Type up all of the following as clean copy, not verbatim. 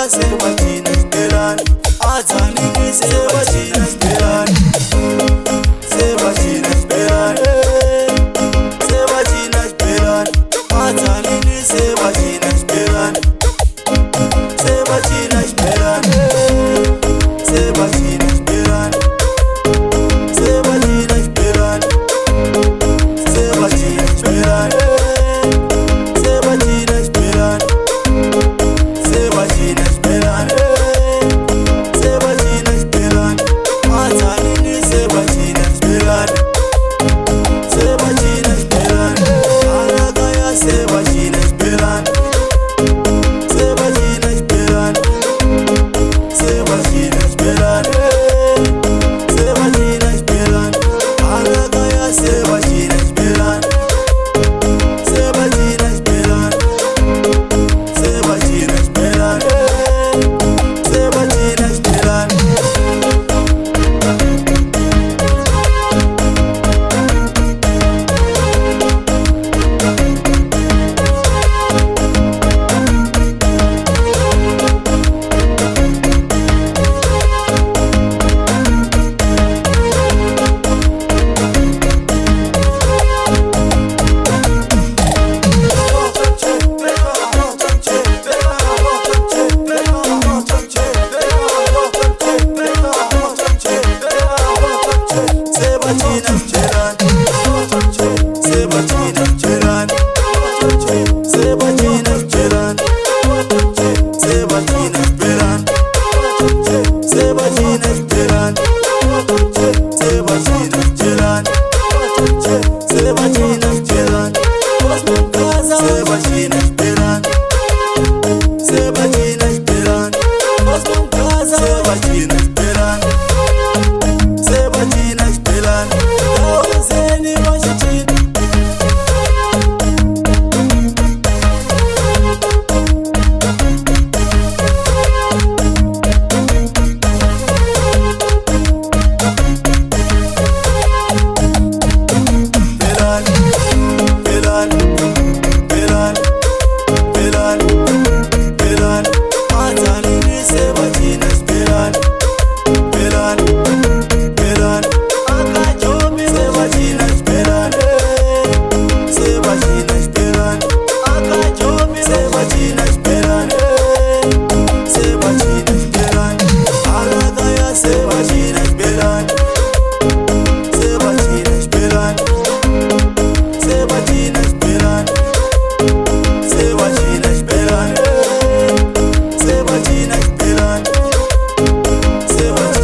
sebachina esperan Azanini sebachina esperan Sebachina esperan Sebachina esperan Azanini sebachina esperan Sebachina esperan Sebachina esperan Sebachina esperan Sebachina esperan Sebachina esperan Sebachina esperan Sebachina esperan Azanini sebachina esperan Sebachina esperan Alagaya sebachina esperan Sebachina esperan Sebachina esperan Sebachina esperan Alagaya sebachina esperan Sebachina esperan Sebachina esperan Sebachina esperan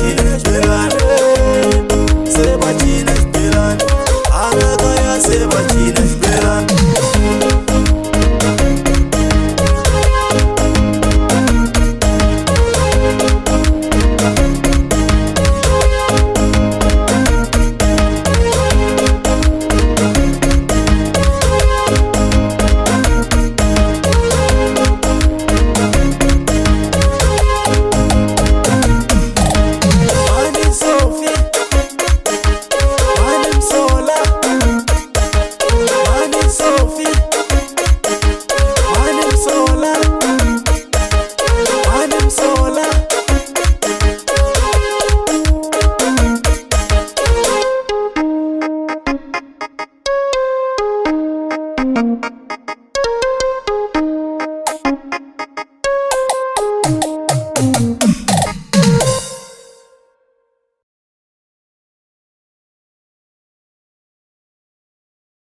Sebachina esperan, Alagaya sebachina.